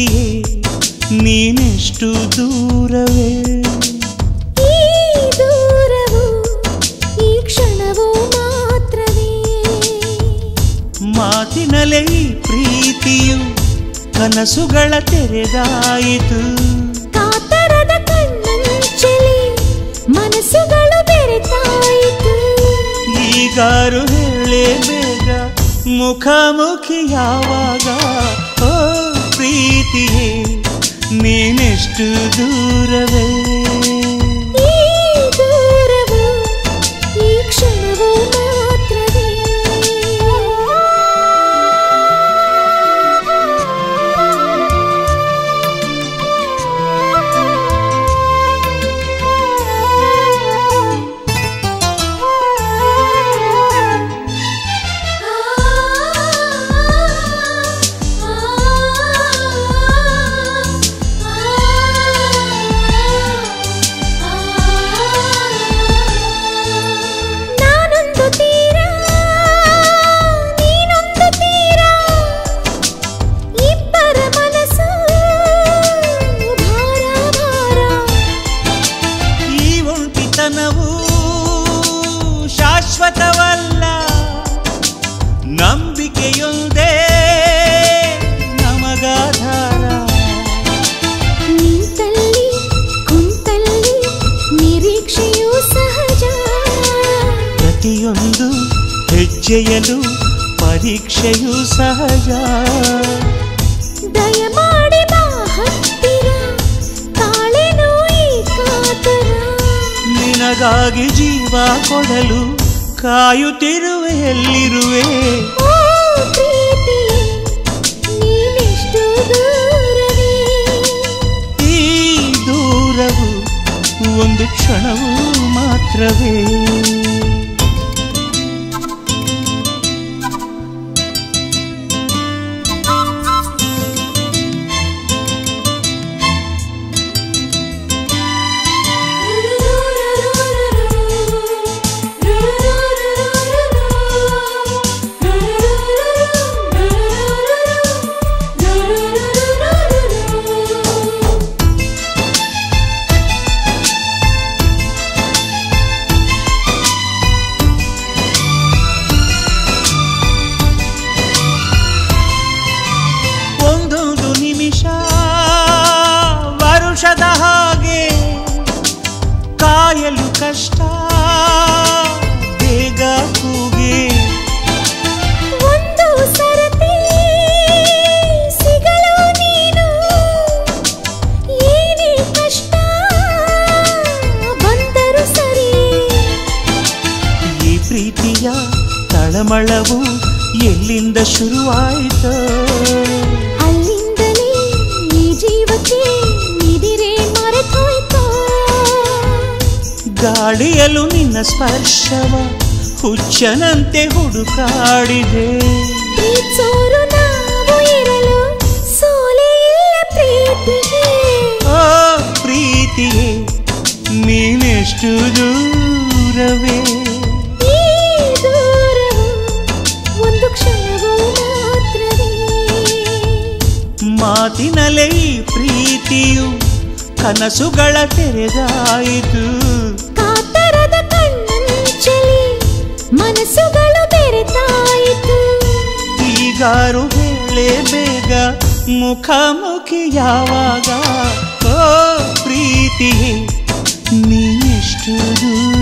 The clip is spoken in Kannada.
ಪ್ರೀತಿಯೇ ನೀನೆಷ್ಟು ದೂರವೇ ಈ ದೂರವು ಈ ಕ್ಷಣವೂ ಮಾತ್ರವೇ ಮಾತಿನಲ್ಲೇ ಈ ಪ್ರೀತಿಯು ಕನಸುಗಳ ತೆರೆದಾಯಿತು ಕಾತರದ ಕಣ್ಣಂಚಲಿ ಮನಸ್ಸುಗಳು ಬೆರೆತಾಯಿತು ಈಗಾರು ಹೇಳೇ ಬೇಗ ಮುಖಾಮುಖಿ ಯಾವಾಗ ಓ ಪ್ರೀತಿಯೇ ನೀನೆಷ್ಟು ದೂರವೇ ಈ ದೂರವು ಈ ಕ್ಷಣವೂ ಮಾತ್ರವೇ ಶಾಶ್ವತವಲ್ಲ ನಂಬಿಕೆಯೊಂದೇ ನಮಗಾಧಾರ ನಿಂತಲ್ಲಿ ಕುಂತಲ್ಲಿ ನಿರೀಕ್ಷೆಯೂ ಸಹಜ ಪ್ರತಿಯೊಂದು ಹೆಜ್ಜೆಯಲು ಪರೀಕ್ಷೆಯೂ ಸಹಜ ದಯಮಾಡಿ ಬಾ ಹತ್ತಿರ ತಾಳೆನೋ ಈ ಕಾತರ ನಿನಗಾಗಿ ಜೀವ ಕೊಡಲು ಕಾಯುತ್ತಿರುವೆ ಎಲ್ಲಿರುವೆ ಓ ಪ್ರೀತಿ ನೀನೆಷ್ಟು ದೂರವೇ ಈ ದೂರವು ಒಂದು ಕ್ಷಣವೂ ಮಾತ್ರವೇ ವರುಷದ ಹಾಗೆ ಕಾಯಲು ಕಷ್ಟ ಬೇಗ ಕೂಗೆ ಒಂದು ಸರತಿ ಸಿಗಲು ನೀನು ಏನೇ ಕಷ್ಟ ಬಂದರು ಸರಿ ಈ ಪ್ರೀತಿಯ ತಳಮಳವು ಎಲ್ಲಿಂದ ಶುರುವಾಯಿತು ಅಲ್ಲಿಂದಲೇ ಈ ಜೀವಕ್ಕೆ ನಿದಿರೆ ಮರೆತೋಯ್ತು ಗಾಳಿಯಲು ನಿನ್ನ ಸ್ಪರ್ಶವ ಹುಚ್ಚನಂತೆ ಹುಡುಕಾಡಿದೆ ಪ್ರೀತಿಸೋರು ನಾವು ಇರಲು ಸೋಲೆ ಇಲ್ಲ ಪ್ರೀತಿಗೆ ಓ ಪ್ರೀತಿಯೇ ನೀನೆಷ್ಟು ದೂರವೇ ಈ ದೂರವು ಒಂದು ಕ್ಷಣವೂ ಮಾತ್ರವೇ ಮಾತಿನಲ್ಲೇ ಈ ಪ್ರೀತಿಯು ಕನಸುಗಳ ತೆರೆದಾಯಿತು ಕಾತರದ ಕಣ್ಣಂಚಲಿ ಮನಸ್ಸುಗಳು ಬೆರೆತಾಯಿತು ಈಗಾರು ಹೇಳೇ ಬೇಗ ಮುಖಾಮುಖಿ ಯಾವಾಗ ಓ ಪ್ರೀತಿಯೇ ನೀನೆಷ್ಟು ದೂರ